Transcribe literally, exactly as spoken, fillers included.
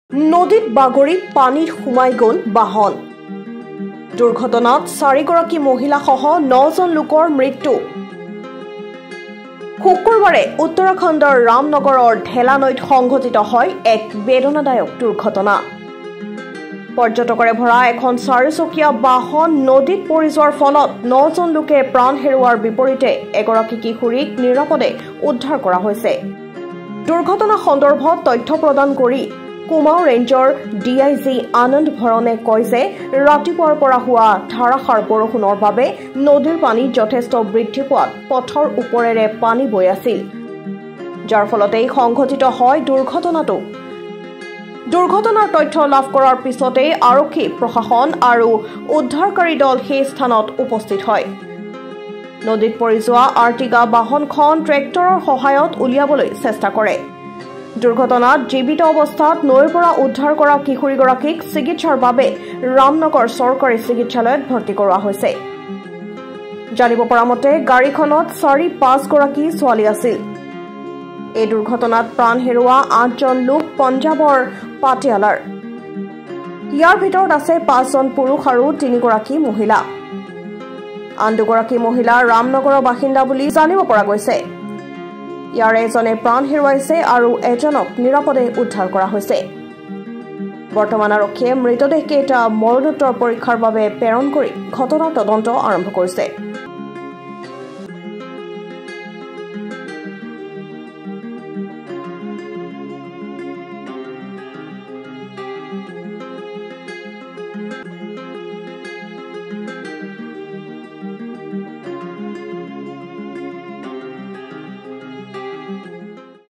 নদীত বাগৰি পানীত সোমাই গ'ল বাহন দুৰ্ঘটনাত চাৰিগৰাকী মহিলাসহ নজন লোকৰ মৃত্যু শুকুৰবাৰে উত্তৰাখণ্ডৰ ৰামনগৰৰ ঢেলা নৈত সংঘটিত হয় এক বেদনাদায়ক দুৰ্ঘটনা পৰ্যটকৰে ভৰা এখন চাৰিচকীয়া বাহন নদীত পৰি যোৱাৰ ফলত নজন লোকে প্ৰাণ হেৰুৱাৰ বিপৰীতে এগৰাকী কিশোৰীক নিৰাপদে উদ্ধাৰ কৰা হৈছে দুৰ্ঘটনা সন্দৰ্ভত তথ্য প্ৰদান কৰি কুমাও ৰেঞ্জৰ ডি আই জি আনন্দ ভৰণে কয় যে ৰাতিপুৱাৰ পৰা হোৱা ধাৰাসাৰ বৰষুণৰ বাবে নদীৰ পানী যথেষ্ট বৃদ্ধি পোৱাত পথৰ ওপৰেৰে পানী বৈ আছিল যাৰ ফলতে সংঘটিত হয় দুৰ্ঘটনাটো দুৰ্ঘটনাৰ তথ্য লাভ কৰাৰ পিছতে আৰক্ষী প্ৰশাসন আৰু উদ্ধাৰকাৰী দল সেই স্থানত উপস্থিত হয় নদীত পৰি যোৱা আৰ্টিগা বাহনখন ট্ৰেক্টৰৰ সহায়ত উলিয়াবলৈ চেষ্টা কৰে দুৰ্ঘটনাত জীৱিত অৱস্থাত নৈৰ পৰা উদ্ধাৰ কৰা কিশোৰীগৰাকীক চিকিৎসাৰ বাবে ৰামনগৰ চৰকাৰী চিকিৎসালয়ত ভৰ্তি কৰোৱা হৈছে জানিব পৰা মতে গাড়ীখনত চাৰি পাঁচ গৰাকী ছোৱালী আছিল এই দুৰ্ঘটনাত প্ৰাণ হেৰুওৱা আঠজন লোক পঞ্জাৱৰ পাটিয়ালাৰ ইয়াৰ ভিতৰত আছে পাঁচজন পুৰুষ আৰু তিনিগৰাকী মহিলা আন দুগৰাকী মহিলা ৰামনগৰৰ বাসিন্দা বুলি জানিব পৰা গৈছে ইয়াৰে এজনে প্ৰাণ হেৰুৱাইছে আৰু এজনক নিৰাপদে উদ্ধাৰ কৰা হৈছে বৰ্তমান আৰক্ষীয়ে মৃতদেহকেইটা মৰণোত্তৰ পৰীক্ষাৰ বাবে প্ৰেৰণ কৰি ঘটনাৰ তদন্ত আৰম্ভ কৰিছে